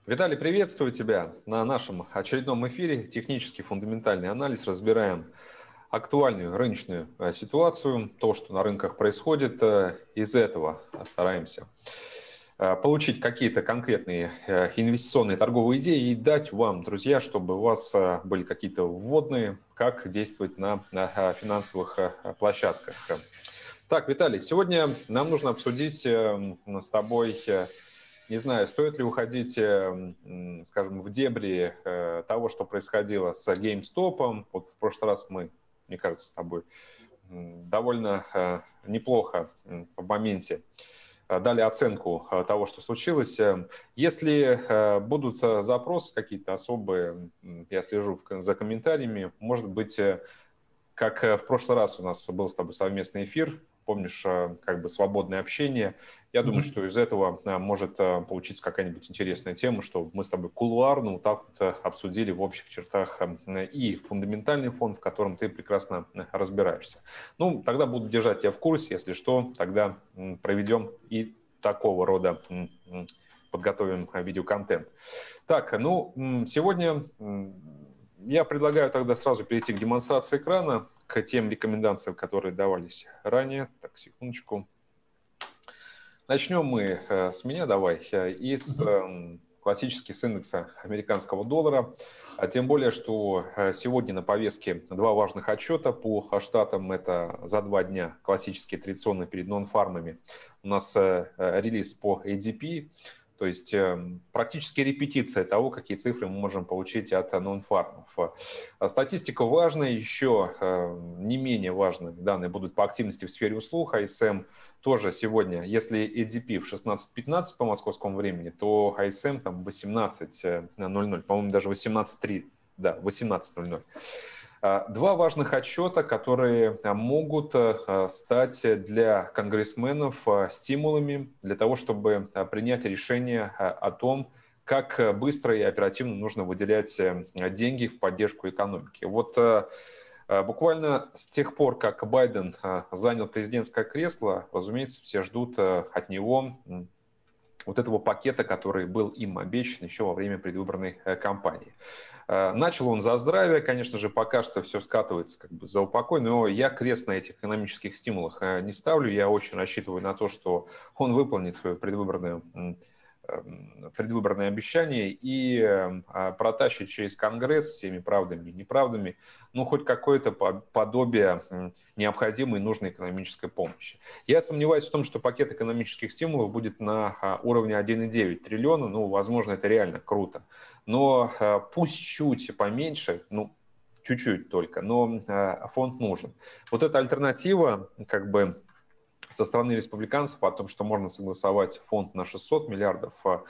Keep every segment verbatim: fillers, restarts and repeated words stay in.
Виталий, приветствую тебя на нашем очередном эфире. Технический фундаментальный анализ. Разбираем актуальную рыночную э, ситуацию, то, что на рынках происходит. Э, Из этого стараемся э, получить какие-то конкретные э, инвестиционные торговые идеи и дать вам, друзья, чтобы у вас э, были какие-то вводные, как действовать на на, э, финансовых э, площадках. Так, Виталий, сегодня нам нужно обсудить э, с тобой, э, не знаю, стоит ли уходить, э, м, скажем, в дебри э, того, что происходило с GameStop. Вот в прошлый раз мы, мне кажется, с тобой м, довольно э, неплохо м, в моменте э, дали оценку э, того, что случилось. Э, Если э, будут э, запросы какие-то особые, м, я слежу в- за комментариями, может быть, э, как э, в прошлый раз у нас был с тобой совместный эфир, помнишь, э, как бы свободное общение. Я думаю, Мгм. что из этого э, может э, получиться какая-нибудь интересная тема, что мы с тобой кулуарно вот так вот э, обсудили в общих чертах э, и фундаментальный фон, в котором ты прекрасно э, разбираешься. Ну, тогда буду держать тебя в курсе, если что, тогда м, проведем и такого рода м, м, подготовим э, видеоконтент. Так, ну, м, сегодня м, я предлагаю тогда сразу перейти к демонстрации экрана, к тем рекомендациям, которые давались ранее. Так, секундочку. Начнем мы э, с меня, давай, э, из Мгм. эм, классически с индекса американского доллара. А Тем более, что э, сегодня на повестке два важных отчета по штатам. Это за два дня, классические традиционно перед нон-фармами. У нас э, э, релиз по A D P, то есть э, практически репетиция того, какие цифры мы можем получить от нон-фармов. А Статистика важная, еще э, не менее важные данные будут по активности в сфере услуг. I S M тоже сегодня, если A D P в шестнадцать пятнадцать по московскому времени, то I S M там восемнадцать ноль ноль, по-моему, даже восемнадцать три, да, восемнадцать ноль ноль. А, Два важных отчета, которые а, могут а, стать для конгрессменов а, стимулами для того, чтобы а, принять решение а, о том, как а, быстро и оперативно нужно выделять э, деньги в поддержку экономики. Вот э, э, буквально с тех пор, как Байден э, занял президентское кресло, разумеется, все ждут э, от него м, вот этого пакета, который был им обещан еще во время предвыборной э, кампании. Э, Начал он за здравие, конечно же, пока что все скатывается как бы за упокой, но я крест на этих экономических стимулах э, не ставлю. Я очень рассчитываю на то, что он выполнит свое предвыборное м, эм, предвыборное обещание и э, а, протащит через Конгресс всеми правдами и неправдами, ну, хоть какое-то по- подобие м, необходимой и нужной экономической помощи. Я сомневаюсь в том, что пакет экономических стимулов будет на а, уровне один и девять триллиона, ну, возможно, это реально круто, но а, пусть чуть поменьше, ну, чуть-чуть только, но а, фонд нужен. Вот эта альтернатива, как бы, со стороны республиканцев о том, что можно согласовать фонд на шестьсот миллиардов, а,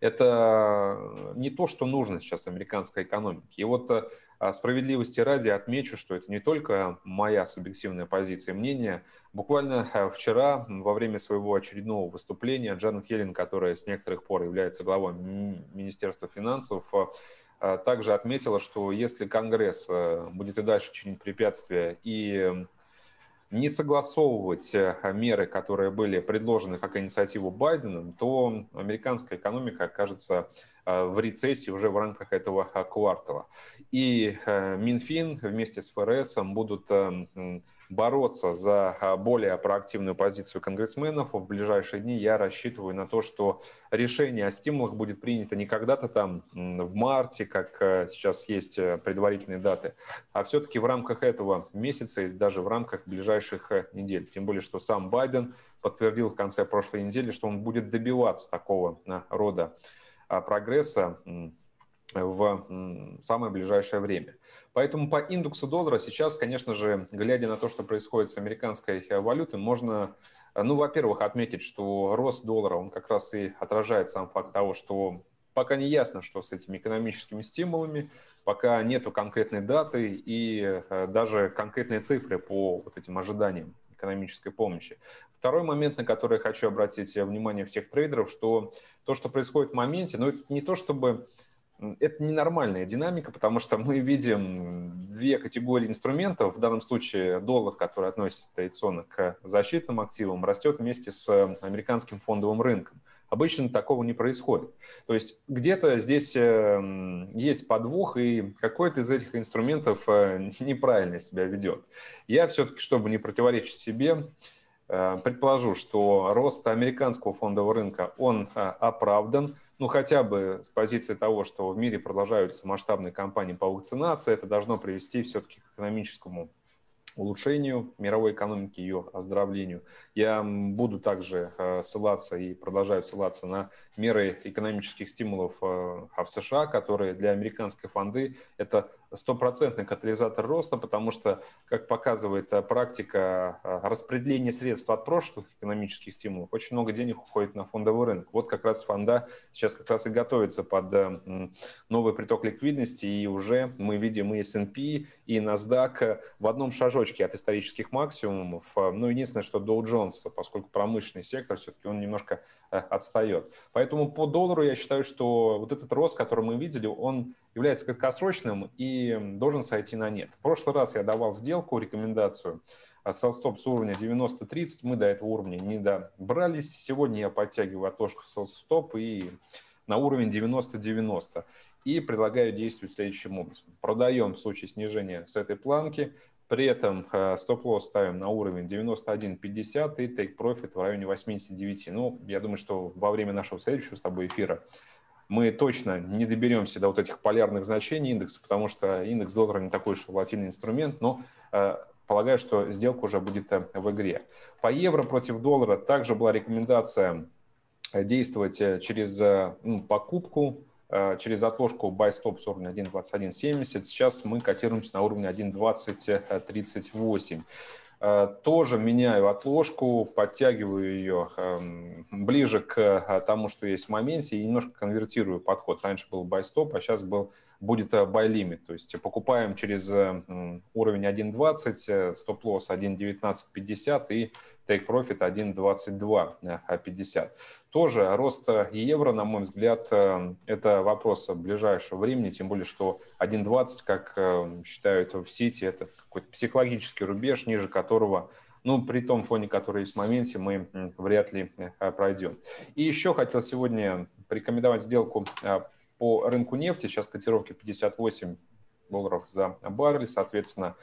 это не то, что нужно сейчас американской экономике. И вот а, справедливости ради отмечу, что это не только моя субъективная позиция и мнение. Буквально а, вчера во время своего очередного выступления Джанет Йеллен, которая с некоторых пор является главой Ми- Министерства финансов, а, а, также отметила, что если Конгресс а, будет и дальше чинить препятствия и не согласовывать э, меры, которые были предложены как инициативу Байденом, то американская экономика окажется э, в рецессии уже в рамках этого э, квартала. И э, Минфин вместе с ФРС будут э, м, бороться за э, более проактивную позицию конгрессменов. В ближайшие дни я рассчитываю на то, что решение о стимулах будет принято не когда-то там м, в марте, как э, сейчас есть э, предварительные даты, а все-таки в рамках этого месяца и даже в рамках ближайших э, недель. Тем более, что сам Байден подтвердил в конце прошлой недели, что он будет добиваться такого э, рода а, прогресса м, в м, самое ближайшее время. Поэтому по индексу доллара сейчас, конечно же, глядя на то, что происходит с американской э, валютой, можно, э, ну, во-первых, отметить, что рост доллара, он как раз и отражает сам факт того, что пока не ясно, что с этими экономическими стимулами, пока нету конкретной даты и э, даже конкретные цифры по вот этим ожиданиям экономической помощи. Второй момент, на который я хочу обратить э, внимание всех трейдеров, что то, что происходит в моменте, ну, это не то чтобы это ненормальная динамика, потому что мы видим две категории инструментов. В данном случае доллар, который относится традиционно к защитным активам, растет вместе с американским фондовым рынком. Обычно такого не происходит. То есть где-то здесь есть подвох, и какой-то из этих инструментов неправильно себя ведет. Я все-таки, чтобы не противоречить себе, предположу, что рост американского фондового рынка, он оправдан, ну хотя бы с позиции того, что в мире продолжаются масштабные кампании по вакцинации, это должно привести все-таки к экономическому улучшению мировой экономики, ее оздоровлению. Я буду также ссылаться и продолжаю ссылаться на меры экономических стимулов в США, которые для американской фонды это стопроцентный катализатор роста, потому что, как показывает практика распределения средств от прошлых экономических стимулов, очень много денег уходит на фондовый рынок. Вот как раз фонда сейчас как раз и готовится под новый приток ликвидности, и уже мы видим и эс энд пи, и NASDAQ в одном шажочке от исторических максимумов. Ну, единственное, что Dow Jones, поскольку промышленный сектор, все-таки он немножко отстает. Поэтому по доллару я считаю, что вот этот рост, который мы видели, он является краткосрочным и должен сойти на нет. В прошлый раз я давал сделку, рекомендацию селл-стоп с уровня девяносто тридцать, мы до этого уровня не добрались. Сегодня я подтягиваю отложку селл-стоп и на уровень девяносто девяносто. И предлагаю действовать следующим образом. Продаем в случае снижения с этой планки, при этом стоп-лосс ставим на уровень девяносто один пятьдесят и тейк-профит в районе восемьдесят девять. Ну, я думаю, что во время нашего следующего с тобой эфира мы точно не доберемся до вот этих полярных значений индекса, потому что индекс доллара не такой уж волатильный инструмент, но э, полагаю, что сделка уже будет в игре. По евро против доллара также была рекомендация действовать через ну, покупку, через отложку buy stop с уровня один двадцать один семьдесят. Сейчас мы котируемся на уровне один двадцать тридцать восемь. Тоже меняю отложку, подтягиваю ее ближе к тому, что есть в моменте, и немножко конвертирую подход. Раньше был buy stop, а сейчас был, будет buy limit. То есть покупаем через уровень один двадцать, стоп-лосс один девятнадцать пятьдесят и take profit один двадцать два пятьдесят. Тоже рост евро, на мой взгляд, это вопрос ближайшего времени, тем более, что один двадцать, как считают в Сити, это какой-то психологический рубеж, ниже которого, ну, при том фоне, который есть в моменте, мы вряд ли пройдем. И еще хотел сегодня порекомендовать сделку по рынку нефти. Сейчас котировки пятьдесят восемь долларов за баррель, соответственно,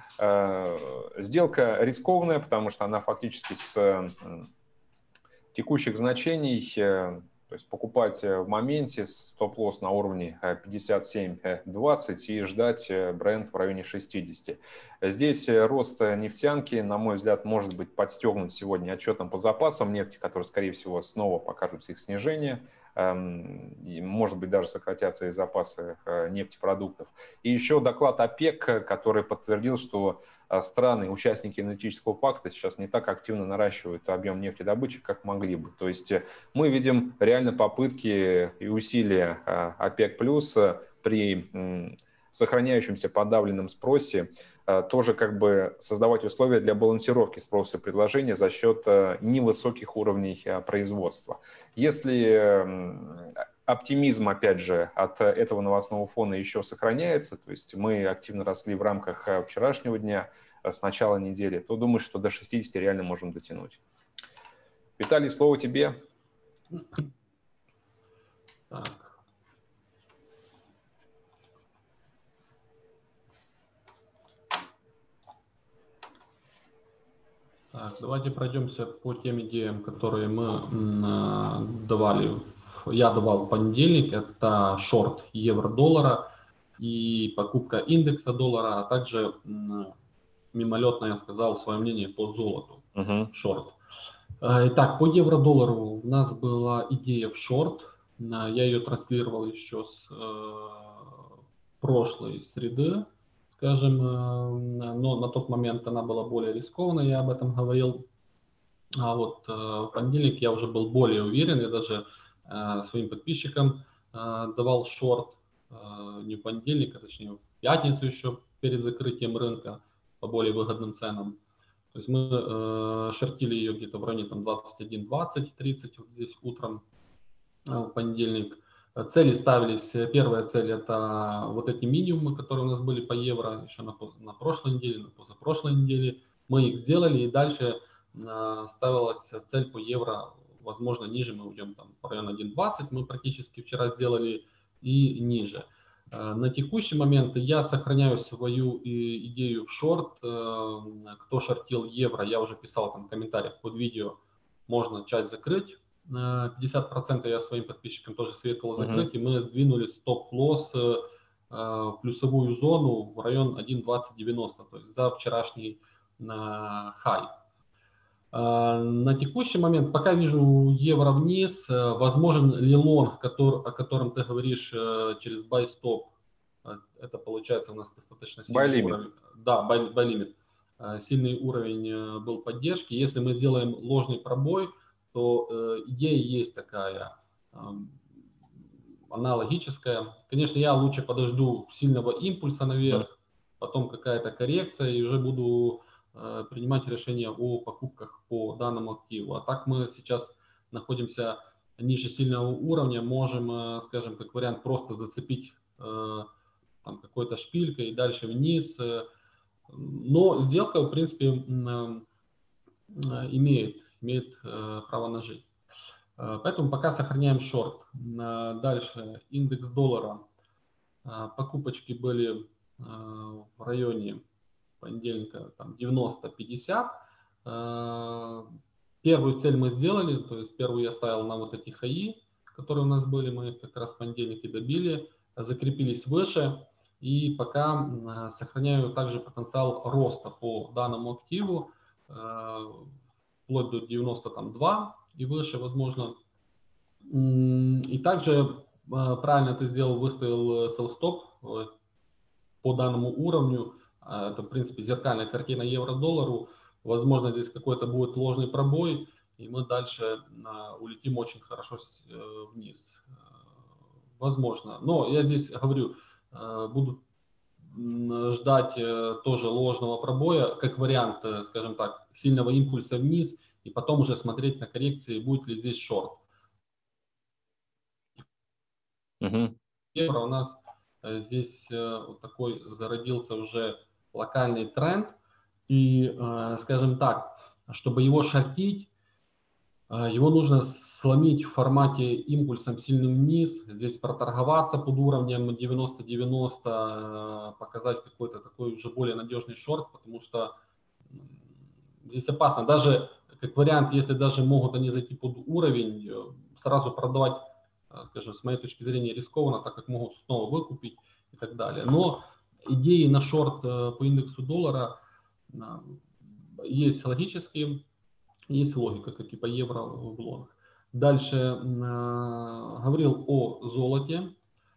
сделка рискованная, потому что она фактически с текущих значений, то есть покупать в моменте, стоп-лосс на уровне пятьдесят семь двадцать и ждать бренд в районе шестидесяти. Здесь рост нефтянки, на мой взгляд, может быть подстегнут сегодня отчетом по запасам нефти, которые, скорее всего, снова покажут их снижение. Может быть, даже сократятся и запасы нефтепродуктов. И еще доклад ОПЕК, который подтвердил, что страны, участники энергетического пакта, сейчас не так активно наращивают объем нефтедобычи, как могли бы. То есть мы видим реально попытки и усилия ОПЕК+, при сохраняющемся подавленном спросе, тоже как бы создавать условия для балансировки спроса и предложения за счет невысоких уровней производства. Если оптимизм, опять же, от этого новостного фона еще сохраняется, то есть мы активно росли в рамках вчерашнего дня, с начала недели, то думаю, что до шестидесяти реально можем дотянуть. Виталий, слово тебе. Так. Так, давайте пройдемся по тем идеям, которые мы давали, я давал в понедельник. Это шорт евро-доллара и покупка индекса доллара, а также мимолетно я сказал свое мнение по золоту, uh-huh. шорт. Итак, по евро-доллару у нас была идея в шорт, я ее транслировал еще с э, прошлой среды, скажем, но на тот момент она была более рискованной, я об этом говорил. А вот э, в понедельник я уже был более уверен, я даже э, своим подписчикам э, давал шорт, э, не в понедельник, а точнее в пятницу еще перед закрытием рынка по более выгодным ценам. То есть мы э, шортили ее где-то в районе там, двадцать один двадцать тридцать вот здесь утром э, в понедельник. Цели ставились, первая цель это вот эти минимумы, которые у нас были по евро еще на, на прошлой неделе, на позапрошлой неделе. Мы их сделали, и дальше э, ставилась цель по евро возможно, ниже мы уйдем там в район один двадцать, мы практически вчера сделали, и ниже. На текущий момент я сохраняю свою идею в шорт. Кто шортил евро, я уже писал там в комментариях под видео, можно часть закрыть. пятьдесят процентов я своим подписчикам тоже советовал закрыть, uh-huh. и мы сдвинули стоп-лосс в плюсовую зону в район один двадцать девяносто, то есть за вчерашний хай. На текущий момент пока вижу евро вниз, возможен ли лонг, который, о котором ты говоришь, через buy stop. Это получается у нас достаточно сильный уровень. Да, buy, buy limit. Сильный уровень был поддержки. Если мы сделаем ложный пробой, то идея есть такая, аналогическая. Конечно, я лучше подожду сильного импульса наверх, потом какая-то коррекция, и уже буду принимать решение о покупках по данному активу. А так мы сейчас находимся ниже сильного уровня, можем, скажем, как вариант, просто зацепить там какой-то шпилькой и дальше вниз. Но сделка, в принципе, имеет, имеет право на жизнь. Поэтому пока сохраняем шорт. Дальше индекс доллара. Покупочки были в районе понедельника там девяносто пятьдесят. Первую цель мы сделали, то есть первую я ставил на вот эти хаи, которые у нас были, мы их как раз в понедельнике добили, закрепились выше, и пока сохраняю также потенциал роста по данному активу, вплоть до девяносто два и выше, возможно. И также правильно ты сделал, выставил sell stop по данному уровню. Это, в принципе, зеркальная картина евро-доллару. Возможно, здесь какой-то будет ложный пробой, и мы дальше улетим очень хорошо вниз. Возможно. Но я здесь говорю, буду ждать тоже ложного пробоя, как вариант, скажем так, сильного импульса вниз, и потом уже смотреть на коррекции, будет ли здесь шорт. Uh-huh. Евро у нас здесь вот такой зародился уже локальный тренд, и, скажем так, чтобы его шортить, его нужно сломить в формате импульсом сильным вниз, здесь проторговаться под уровнем девяносто девяносто, показать какой-то такой уже более надежный шорт, потому что здесь опасно. Даже как вариант, если даже могут они зайти под уровень, сразу продавать, скажем, с моей точки зрения рискованно, так как могут снова выкупить и так далее. Но идеи на шорт по индексу доллара есть логические, есть логика, как и по евро в лонг. Дальше э, говорил о золоте.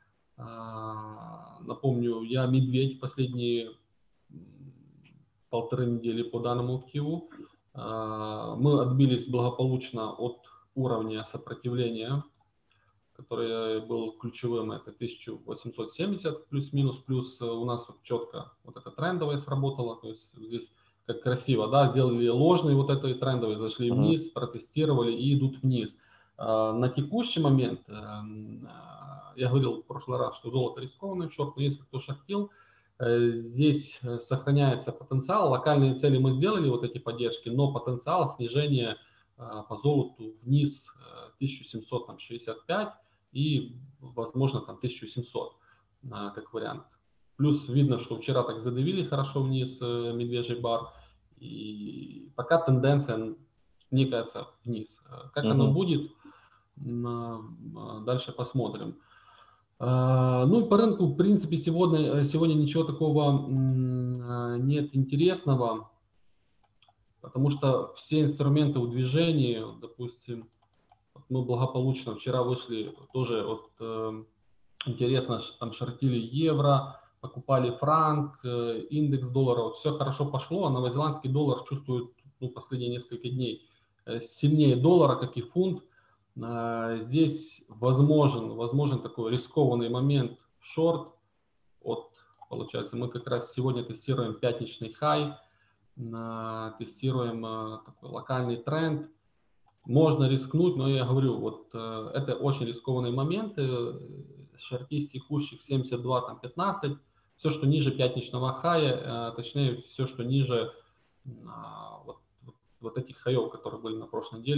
Э, напомню, я медведь последние полторы недели по данному активу. Э, мы отбились благополучно от уровня сопротивления, который был ключевым, это тысяча восемьсот семьдесят плюс-минус, плюс у нас вот четко вот это трендовое сработало, то есть здесь как красиво, да, сделали ложный вот этой трендовый, зашли вниз, uh-huh. протестировали и идут вниз. На текущий момент, я говорил в прошлый раз, что золото рискованный шорт, но если кто шортил, здесь сохраняется потенциал. Локальные цели мы сделали, вот эти поддержки, но потенциал снижения по золоту вниз тысяча семьсот шестьдесят пять и, возможно, там тысяча семьсот как вариант. Плюс видно, что вчера так задавили хорошо вниз медвежий бар, и пока тенденция, мне кажется, вниз. Как uh-huh. оно будет, дальше посмотрим. Ну и по рынку, в принципе, сегодня, сегодня ничего такого нет интересного, потому что все инструменты в движении, допустим, мы благополучно вчера вышли, тоже вот интересно, там шортили евро, покупали франк, индекс доллара, вот все хорошо пошло, а новозеландский доллар чувствует, ну, последние несколько дней сильнее доллара, как и фунт. Здесь возможен, возможен такой рискованный момент в шорт. Вот, получается, мы как раз сегодня тестируем пятничный хай, тестируем такой локальный тренд. Можно рискнуть, но я говорю, вот это очень рискованные моменты. Шорти с текущих семьдесят два пятнадцать. Все, что ниже пятничного хая, точнее, все, что ниже вот, вот этих хаев, которые были на прошлой неделе,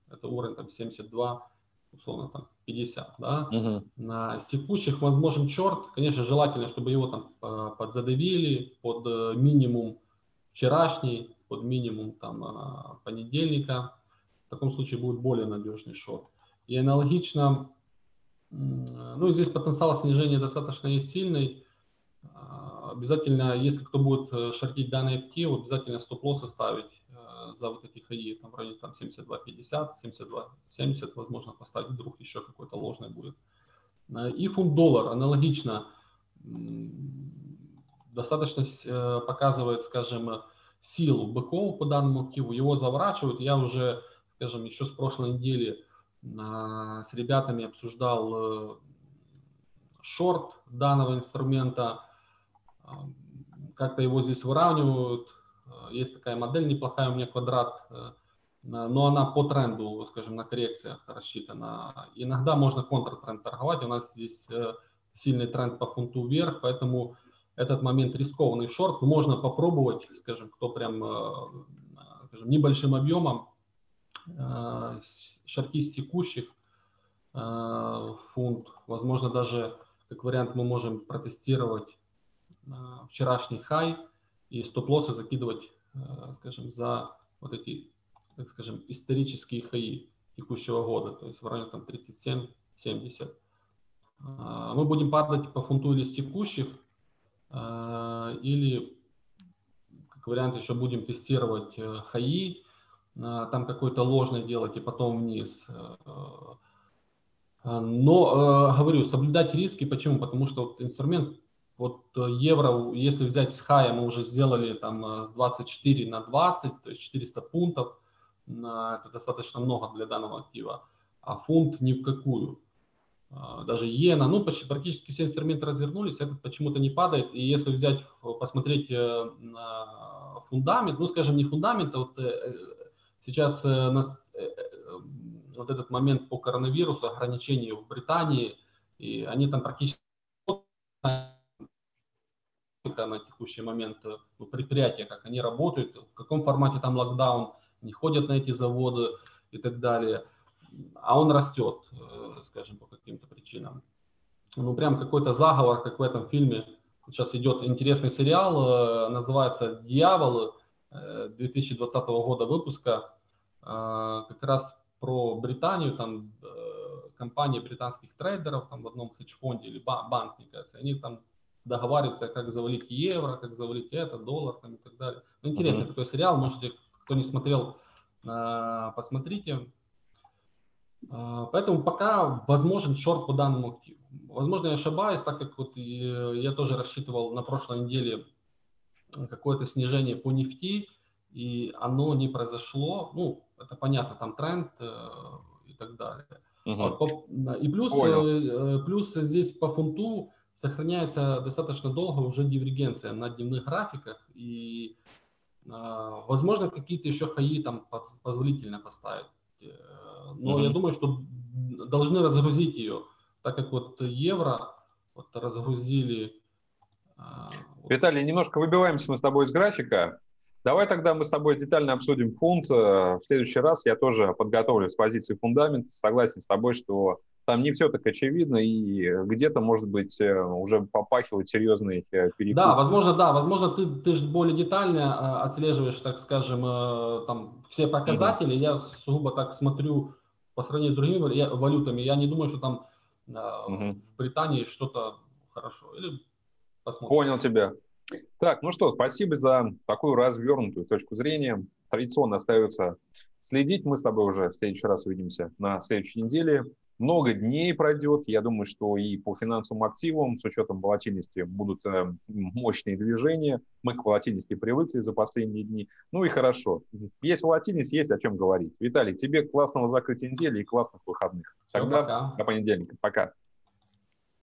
это уровень там семьдесят два, условно там пятьдесят, да. Угу. На секущих возможен шорт, конечно, желательно, чтобы его там подзадавили под минимум вчерашний, под минимум там понедельника. В таком случае будет более надежный шорт. И аналогично, ну, здесь потенциал снижения достаточно есть сильный. Обязательно, если кто будет шортить данный актив, обязательно стоп-лоссы ставить за вот эти хаи, там в районе там, семьдесят два пятьдесят, семьдесят два семьдесят, возможно, поставить, вдруг еще какой-то ложный будет. И фунт-доллар аналогично достаточно показывает, скажем, силу быков по данному активу, его заворачивают. Я уже, скажем, еще с прошлой недели с ребятами обсуждал шорт данного инструмента, как-то его здесь выравнивают. Есть такая модель неплохая у меня, квадрат, но она по тренду, скажем, на коррекциях рассчитана. Иногда можно контртренд торговать, у нас здесь сильный тренд по фунту вверх, поэтому этот момент рискованный шорт. Можно попробовать, скажем, кто прям, скажем, небольшим объемом, шорти с текущих фунт, возможно, даже как вариант мы можем протестировать вчерашний хай и стоп-лоссы закидывать, скажем, за вот эти, так скажем, исторические хаи текущего года, то есть в районе там тридцать семь семьдесят. Мы будем падать по фунту или с текущих, или как вариант еще будем тестировать хаи, там какой-то ложный делать и потом вниз. Но, говорю, соблюдать риски. Почему? Потому что вот инструмент, вот евро, если взять с хая, мы уже сделали там с двадцать четыре на двадцать, то есть четыреста пунктов. Это достаточно много для данного актива. А фунт ни в какую. Даже иена, ну почти, практически все инструменты развернулись, этот почему-то не падает. И если взять, посмотреть на фундамент, ну скажем, не фундамент, а вот сейчас нас, вот этот момент по коронавирусу, ограничений в Британии, и они там практически на текущий момент, ну, предприятия, как они работают, в каком формате там локдаун, не ходят на эти заводы и так далее. А он растет, скажем, по каким-то причинам. Ну, прям какой-то заговор, как в этом фильме. Сейчас идет интересный сериал, называется «Дьяволы», две тысячи двадцатого года выпуска, как раз про Британию, там компания британских трейдеров, там в одном хедж-фонде или банк, мне кажется, они там договариваются, как завалить евро, как завалить это, доллар там, и так далее. Ну, интересный uh-huh. такой сериал, можете, кто не смотрел, посмотрите. Поэтому пока возможен шорт по данному активу. Возможно, я ошибаюсь, так как вот я тоже рассчитывал на прошлой неделе какое-то снижение по нефти, и оно не произошло. Ну, это понятно, там тренд и так далее. Угу. И плюс, плюс здесь по фунту сохраняется достаточно долго уже дивергенция на дневных графиках, и возможно какие-то еще хаи там позволительно поставить. Но mm-hmm. я думаю, что должны разгрузить ее, так как вот евро вот разгрузили. Виталий, немножко выбиваемся мы с тобой из графика. Давай тогда мы с тобой детально обсудим фунт. В следующий раз я тоже подготовлю с позиции фундамента. Согласен с тобой, что там не все так очевидно, и где-то, может быть, уже попахивает серьезный перекуп. Да, возможно, да, возможно, ты, ты же более детально отслеживаешь, так скажем, там все показатели. Mm-hmm. Я сугубо так смотрю по сравнению с другими валютами. Я не думаю, что там mm-hmm. в Британии что-то хорошо. Или посмотрим. Понял тебя. Так, ну что, спасибо за такую развернутую точку зрения. Традиционно остается следить. Мы с тобой уже в следующий раз увидимся на следующей неделе. Много дней пройдет. Я думаю, что и по финансовым активам, с учетом волатильности, будут э, мощные движения. Мы к волатильности привыкли за последние дни. Ну и хорошо. Есть волатильность, есть о чем говорить. Виталий, тебе классного закрытия недели и классных выходных. Все, Тогда пока. до понедельника. Пока.